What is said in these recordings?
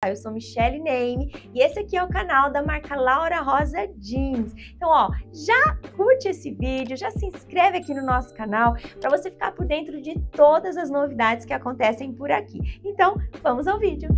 Eu sou Michelle Neyme e esse aqui é o canal da marca Laura Rosa Jeans. Então, ó, já curte esse vídeo, já se inscreve aqui no nosso canal para você ficar por dentro de todas as novidades que acontecem por aqui. Então, vamos ao vídeo.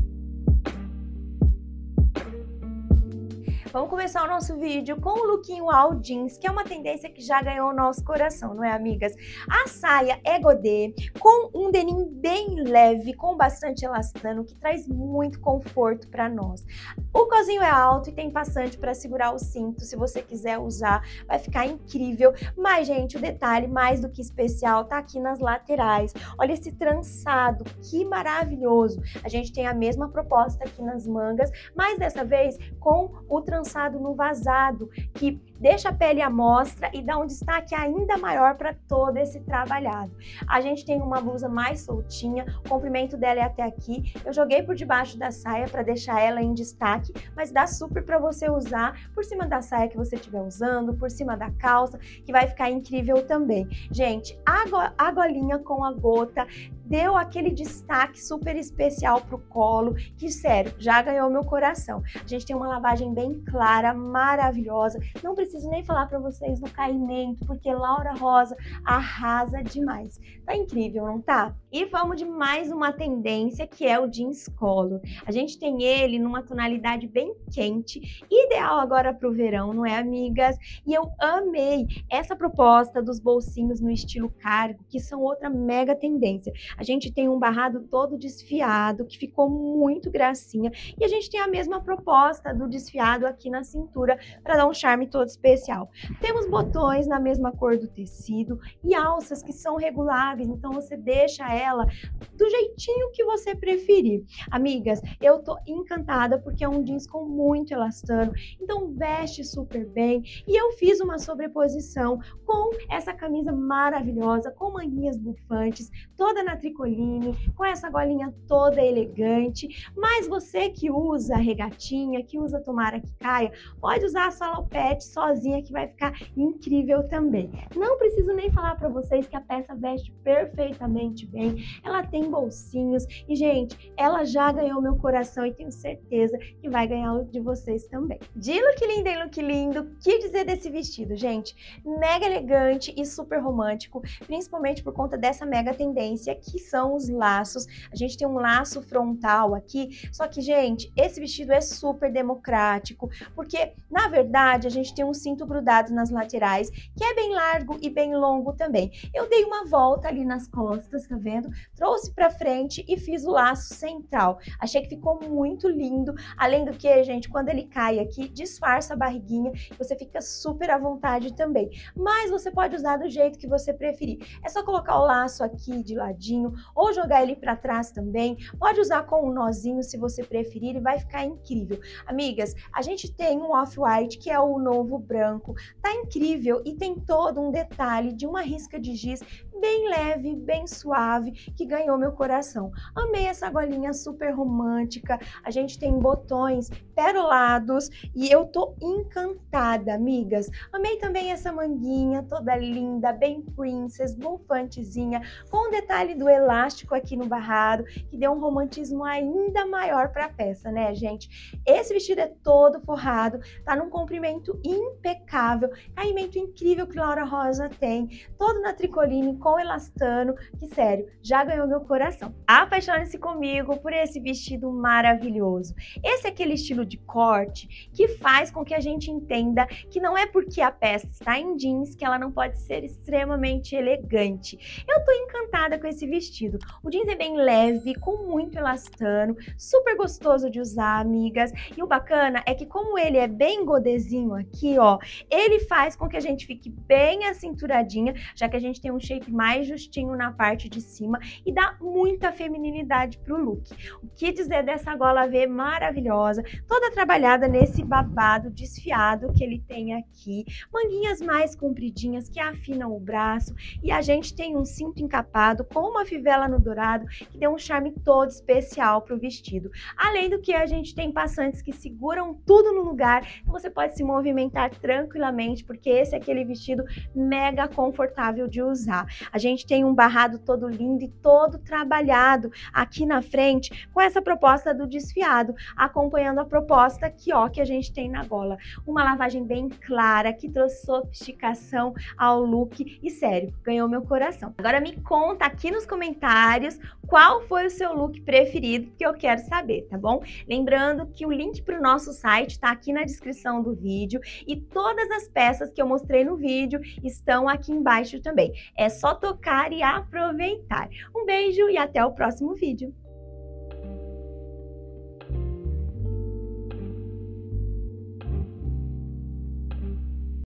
Vamos começar o nosso vídeo com o lookinho all jeans, que é uma tendência que já ganhou o nosso coração, não é, amigas? A saia é godê, com um denim bem leve, com bastante elastano, que traz muito conforto para nós. O cozinho é alto e tem passante para segurar o cinto, se você quiser usar, vai ficar incrível. Mas, gente, o detalhe mais do que especial tá aqui nas laterais. Olha esse trançado, que maravilhoso! A gente tem a mesma proposta aqui nas mangas, mas dessa vez com o trançado no vazado, que deixa a pele à mostra e dá um destaque ainda maior para todo esse trabalhado. A gente tem uma blusa mais soltinha, o comprimento dela é até aqui. Eu joguei por debaixo da saia para deixar ela em destaque, mas dá super para você usar por cima da saia que você estiver usando, por cima da calça, que vai ficar incrível também. Gente, a golinha com a gota deu aquele destaque super especial pro colo, que sério, já ganhou meu coração. A gente tem uma lavagem bem clara, maravilhosa. Não preciso nem falar para vocês do caimento, porque Laura Rosa arrasa demais. Tá incrível, não tá? E vamos de mais uma tendência, que é o jeans color. A gente tem ele numa tonalidade bem quente, ideal agora pro verão, não é, amigas? E eu amei essa proposta dos bolsinhos no estilo cargo, que são outra mega tendência. A gente tem um barrado todo desfiado, que ficou muito gracinha, e a gente tem a mesma proposta do desfiado aqui na cintura, para dar um charme todo especial. Temos botões na mesma cor do tecido e alças que são reguláveis, então você deixa ela do jeitinho que você preferir. Amigas, eu tô encantada porque é um jeans com muito elastano, então veste super bem, e eu fiz uma sobreposição com essa camisa maravilhosa, com manguinhas bufantes, toda na tricoline, com essa golinha toda elegante. Mas você que usa regatinha, que usa tomara que caia, pode usar a salopete sozinha, que vai ficar incrível também. Não preciso nem falar para vocês que a peça veste perfeitamente bem, ela tem bolsinhos e, gente, ela já ganhou meu coração e tenho certeza que vai ganhar o de vocês também. De look lindo em look lindo, o que dizer desse vestido, gente? Mega elegante e super romântico, principalmente por conta dessa mega tendência que são os laços. A gente tem um laço frontal aqui, só que, gente, esse vestido é super democrático, porque, na verdade, a gente tem um cinto grudado nas laterais, que é bem largo e bem longo também. Eu dei uma volta ali nas costas, tá vendo? Trouxe pra frente e fiz o laço central. Achei que ficou muito lindo, além do que, gente, quando ele cai aqui, disfarça a barriguinha, você fica super à vontade também. Mas você pode usar do jeito que você preferir. É só colocar o laço aqui de ladinho, ou jogar ele pra trás também. Pode usar com um nozinho se você preferir e vai ficar incrível. Amigas, a gente tem um off-white, que é o novo branco. Tá incrível e tem todo um detalhe de uma risca de giz bem leve, bem suave, que ganhou meu coração. Amei essa golinha super romântica. A gente tem botões perolados e eu tô encantada, amigas. Amei também essa manguinha toda linda, bem princess, bufantezinha, com o detalhe do elástico aqui no barrado, que deu um romantismo ainda maior para a peça, né, gente? Esse vestido é todo forrado, tá num comprimento impecável, caimento incrível que Laura Rosa tem, todo na tricoline com elastano, que sério, já ganhou meu coração. Apaixone-se comigo por esse vestido maravilhoso. Esse é aquele estilo de corte que faz com que a gente entenda que não é porque a peça está em jeans que ela não pode ser extremamente elegante. Eu tô encantada com esse vestido. O jeans é bem leve, com muito elastano, super gostoso de usar, amigas. E o bacana é que, como ele é bem godezinho aqui, ó, ele faz com que a gente fique bem acinturadinha, já que a gente tem um shape mais justinho na parte de cima e dá muita feminilidade pro look. O que dizer dessa gola V maravilhosa, toda trabalhada nesse babado desfiado que ele tem aqui, manguinhas mais compridinhas que afinam o braço, e a gente tem um cinto encapado com uma fivela no dourado que deu um charme todo especial pro vestido. Além do que, a gente tem passantes que seguram tudo no lugar, então você pode se movimentar tranquilamente, porque esse é aquele vestido mega confortável de usar. A gente tem um barrado todo lindo e todo trabalhado aqui na frente com essa proposta do desfiado, acompanhando a proposta aqui, ó, que a gente tem na gola. Uma lavagem bem clara, que trouxe sofisticação ao look e, sério, ganhou meu coração. Agora me conta aqui nos comentários qual foi o seu look preferido, que eu quero saber, tá bom? Lembrando que o link para o nosso site tá aqui na descrição do vídeo e todas as peças que eu mostrei no vídeo estão aqui embaixo também. É só tocar e aproveitar. Um beijo e até o próximo vídeo.